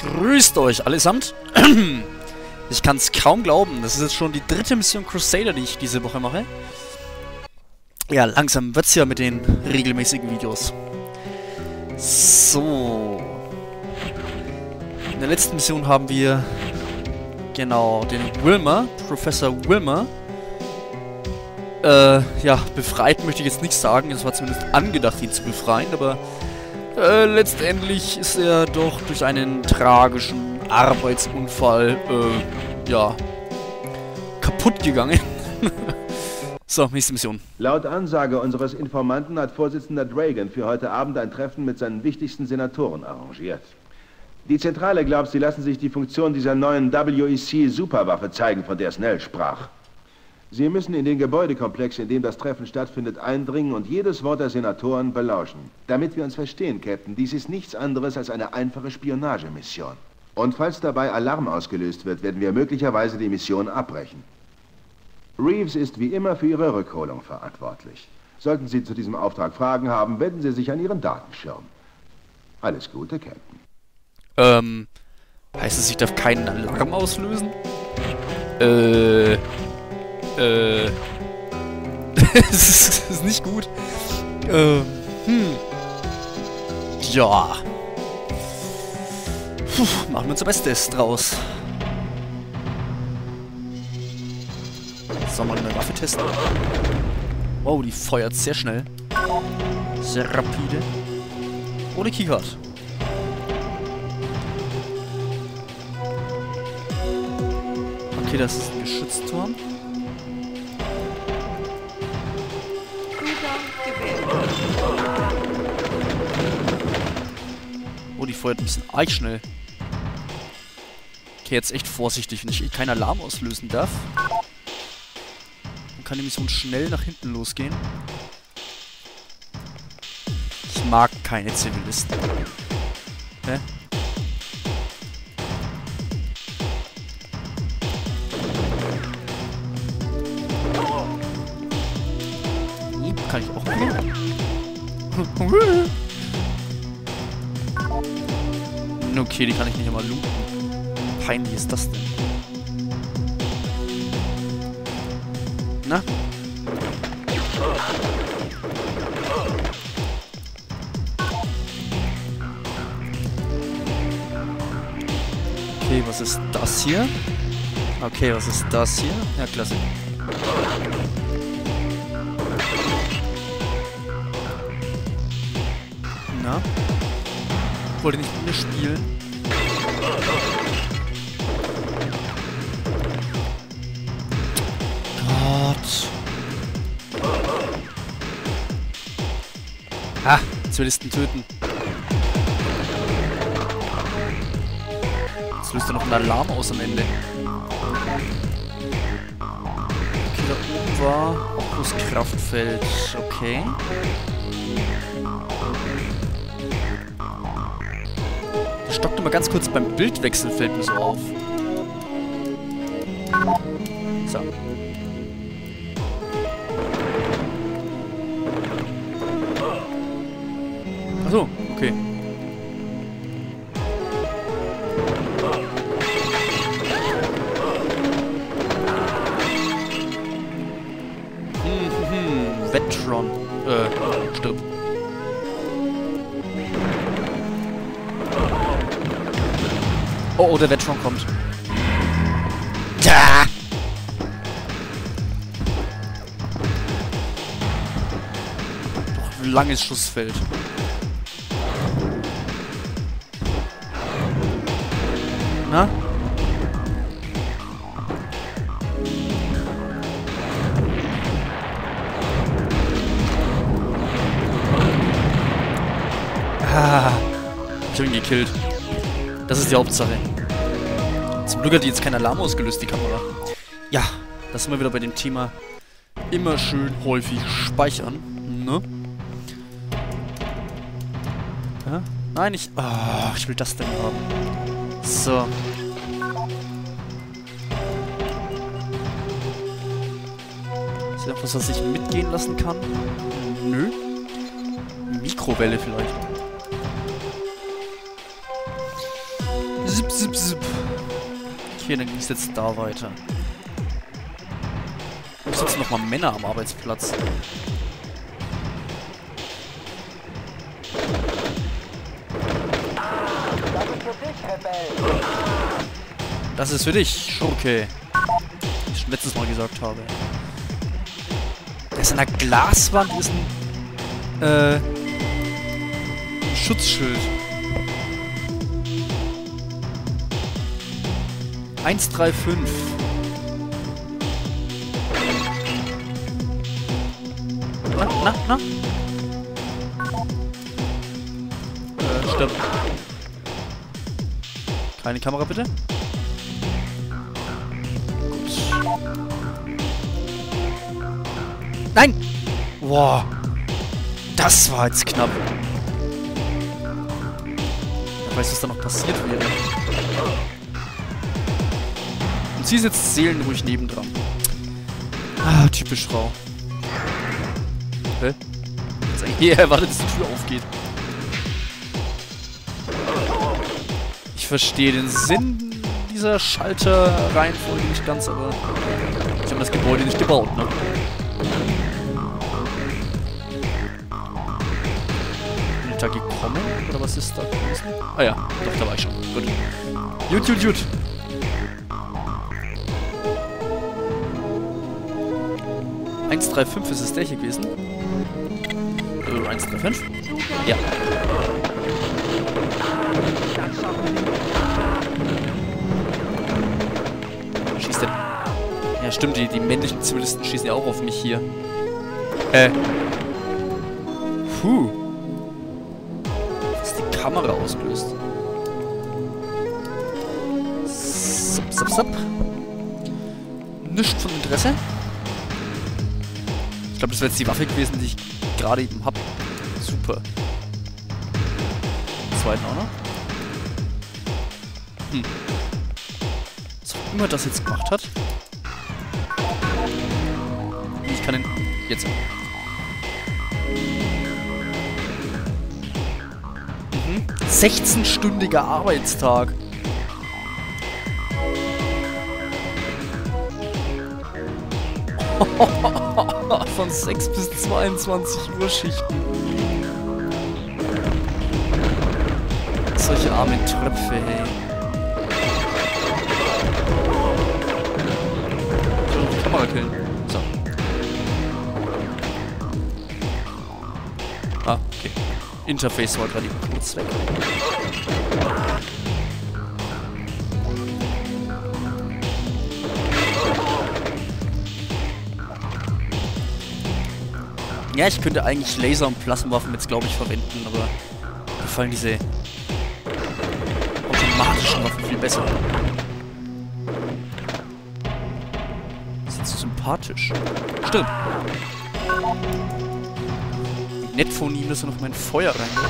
Grüßt euch allesamt. Ich kann es kaum glauben. Das ist jetzt schon die dritte Mission Crusader, die ich diese Woche mache. Ja, langsam wird's ja mit den regelmäßigen Videos. So. In der letzten Mission haben wir genau den Wilmer, Professor Wilmer. Ja, befreit möchte ich jetzt nicht sagen. Es war zumindest angedacht, ihn zu befreien, aber letztendlich ist er doch durch einen tragischen Arbeitsunfall, ja, kaputt gegangen. So, nächste Mission. Laut Ansage unseres Informanten hat Vorsitzender Dragon für heute Abend ein Treffen mit seinen wichtigsten Senatoren arrangiert. Die Zentrale glaubt, sie lassen sich die Funktion dieser neuen WEC-Superwaffe zeigen, von der Snell sprach. Sie müssen in den Gebäudekomplex, in dem das Treffen stattfindet, eindringen und jedes Wort der Senatoren belauschen. Damit wir uns verstehen, Captain, dies ist nichts anderes als eine einfache Spionagemission. Und falls dabei Alarm ausgelöst wird, werden wir möglicherweise die Mission abbrechen. Reeves ist wie immer für Ihre Rückholung verantwortlich. Sollten Sie zu diesem Auftrag Fragen haben, wenden Sie sich an Ihren Datenschirm. Alles Gute, Captain. Heißt es, ich darf keinen Alarm auslösen? Das ist nicht gut. Ja. Puh, machen wir unser Bestes draus. Sollen wir eine Waffe testen? Wow, die feuert sehr schnell. Sehr rapide. Ohne Keycard. Okay, das ist ein Geschützturm. Oh, die feuert ein bisschen arg schnell. Okay, jetzt echt vorsichtig, wenn ich keinen Alarm auslösen darf. Dann kann die Mission schnell nach hinten losgehen. Ich mag keine Zivilisten. Hä? Kann ich auch machen? Okay, die kann ich nicht einmal looten. Peinlich ist das denn? Na? Okay, was ist das hier? Okay, was ist das hier? Ja, klasse. Na? Wollte nicht mit mir spielen. Gott. Ha! Zivilisten töten. Jetzt löst er noch einen Alarm aus am Ende. Okay, da oben war auch das Kraftfeld. Okay. Stockt immer ganz kurz beim Bildwechsel, fällt mir so auf. So. Achso, okay. Vetron. Stirb. Oh, der Vetron kommt. Ja! Doch langes Schussfeld. Na? Ah, ich hab ihn gekillt. Das ist die Hauptsache. Zum Glück hat die jetzt keinen Alarm ausgelöst, die Kamera. Ja, das sind wir wieder bei dem Thema immer schön häufig speichern. Ne? Ja? Nein, ich will das denn haben. So. Ist da etwas, was ich mitgehen lassen kann? Nö. Mikrowelle vielleicht. Zip, zip, zip. Okay, dann ging es jetzt da weiter. Wo sitzen nochmal Männer am Arbeitsplatz? Das ist für dich, Schurke. Wie ich schon letztes Mal gesagt habe. Da ist an der Glaswand ist ein Schutzschild. 135. Na? Stopp. Keine Kamera, bitte. Gut. Nein! Boah. Das war jetzt knapp. Ich weiß, was da noch passiert wäre. Und sie sitzt seelenruhig nebendran. Ah, typisch Frau. Hä? Jetzt eigentlich erwartet, dass die Tür aufgeht. Ich verstehe den Sinn dieser Schalterreihenfolge nicht ganz, aber sie haben das Gebäude nicht gebaut, ne? Bin ich da gekommen? Oder was ist da gewesen? Ah ja, doch, da war ich schon. Gut. Gut. 135 ist es der hier gewesen? 135? Ja. Schießt denn? Ja, stimmt, die männlichen Zivilisten schießen ja auch auf mich hier. Puh. Was ist die Kamera ausgelöst? Sup. Nichts von Interesse. Ich glaube, das wäre jetzt die Waffe gewesen, die ich gerade eben hab. Super. Den zweiten auch noch. Was auch immer das jetzt gemacht hat. Ich kann den... Jetzt. 16-stündiger Arbeitstag. Von 6 bis 22 Uhr Schichten. Solche armen Tröpfe, hey. Ich will noch die Kamera killen. So. Ah, okay. Interface war gerade eben kurz weg. Ja, ich könnte eigentlich Laser- und Plasmawaffen jetzt, glaube ich, verwenden, aber mir gefallen diese automatischen Waffen viel besser. Das ist jetzt so sympathisch. Stimmt. Nett von ihm, dass er noch mein Feuer reingeht.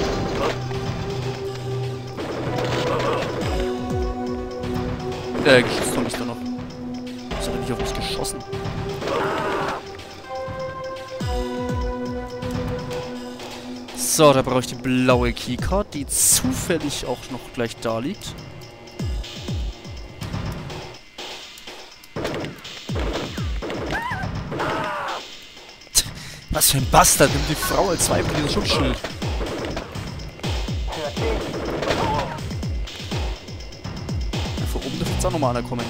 Geschossen habe ich da noch. Was hat er nicht auf mich geschossen? So, da brauche ich die blaue Keycard, die zufällig auch noch gleich da liegt. Was für ein Bastard, nimmt die Frau als Weib dieses Schutzschild. Ja, von oben dürfte jetzt auch nochmal einer kommen.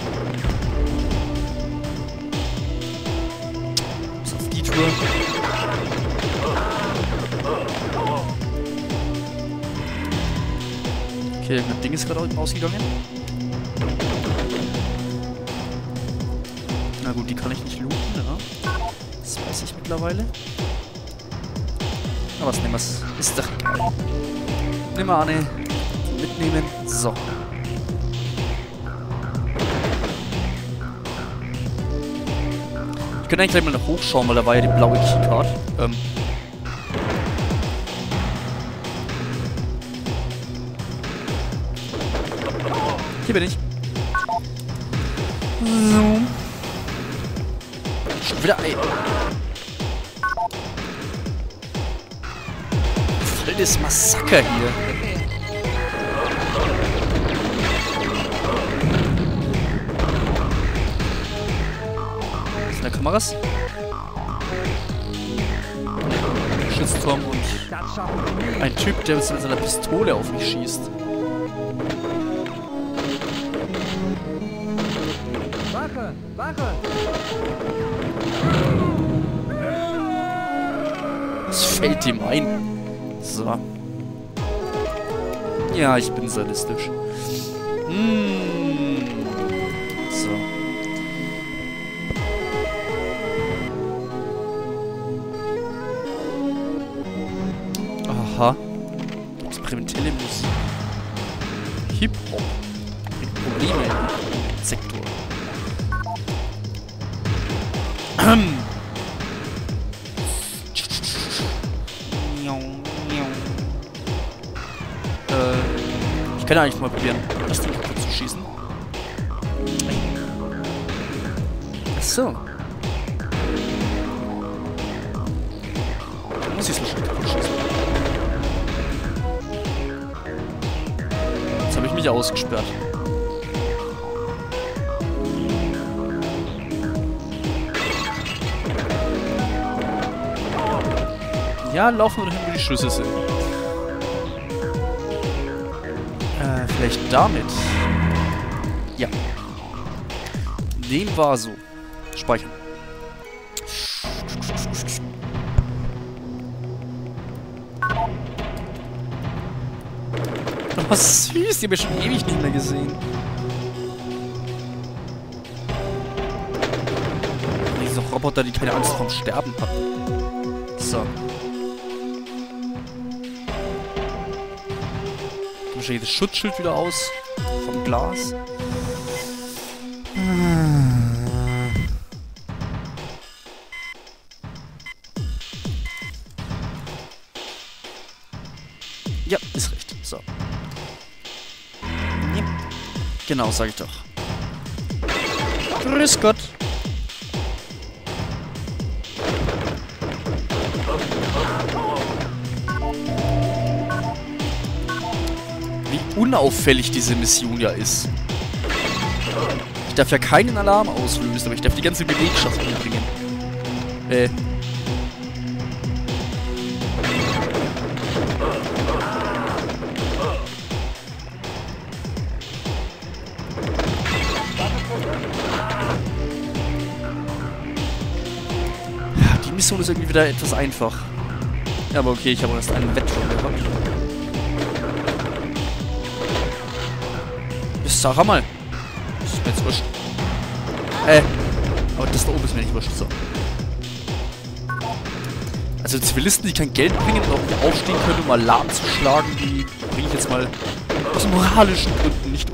Bis auf die Tür. Okay, mein Ding ist gerade ausgegangen. Na gut, die kann ich nicht looten, ja. Das weiß ich mittlerweile. Aber was nehmen wir? Ist doch egal. Nehmen wir eine. Mitnehmen. So. Ich könnte eigentlich gleich mal nach hochschauen, weil da war ja die blaue Keycard. Hier bin ich. So. Schon wieder ein. Voll das Massaker hier. Kameras. Geschützturm und ein Typ, der mit seiner Pistole auf mich schießt. Wache! Wache! Was fällt ihm ein? So. Ja, ich bin sadistisch. So. Aha. Experimentelle Musik. Hip-Hop. Bringt Probleme im Sektor. Ich kann ja eigentlich mal probieren, das Ding kaputt zu schießen. Achso. Da muss ich es wahrscheinlich kaputt schießen. Jetzt habe ich mich ausgesperrt. Ja, laufen wir dahin, wo die Schlüssel sind. Vielleicht damit. Ja. Dem war so. Speichern. Oh, süß. Die habe ich schon ewig nicht mehr gesehen. Diese Roboter, die keine Angst vorm Sterben hatten. So. Wahrscheinlich das Schutzschild wieder aus. Vom Glas. Ja, ist recht. So. Ja. Genau, sag ich doch. Grüß Gott. Unauffällig diese Mission ja ist. Ich darf ja keinen Alarm auslösen, aber ich darf die ganze Belegschaft umbringen. Ja, die Mission ist irgendwie wieder etwas einfach. Ja, aber okay, ich habe erst einen Wettkampf gehabt. Sag mal. Das ist mir jetzt wurscht. Aber das da oben ist mir nicht wurscht. So. Also Zivilisten, die kein Geld bringen und auch nicht aufstehen können, um Alarm zu schlagen, die bringe ich jetzt mal aus moralischen Gründen nicht um.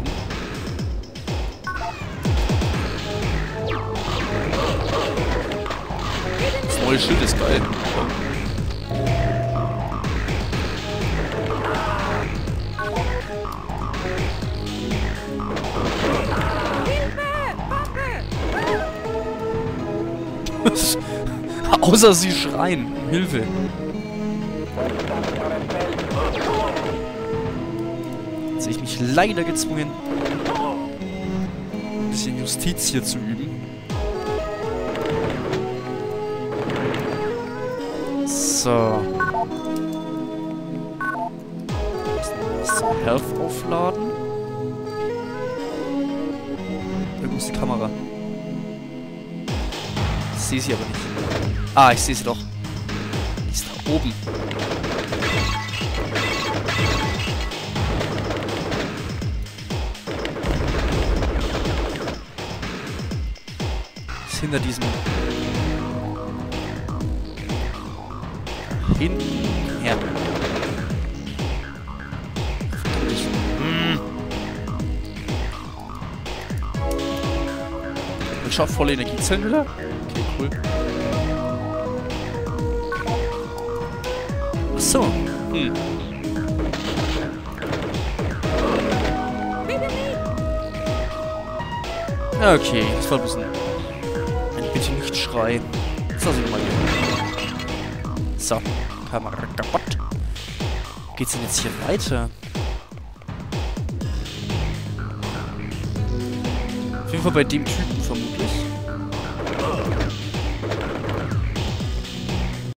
Das neue Schild ist geil. Außer sie schreien. Um Hilfe. Jetzt sehe ich mich leider gezwungen, ein bisschen Justiz hier zu üben. So. Das Health aufladen. Irgendwo ist die Kamera. Ich sehe sie aber nicht. Ah, ich sehe sie doch. Die ist da oben. Ist hinter diesem... Hinten her. Ich schaffe volle Energiezellen wieder. Okay, cool. Achso. Okay, das war ein bisschen... Bitte nicht schreien. Das lasse ich mal hier. So, Kamera kaputt. Wo geht's denn jetzt hier weiter? Auf jeden Fall bei dem Typen vermutlich.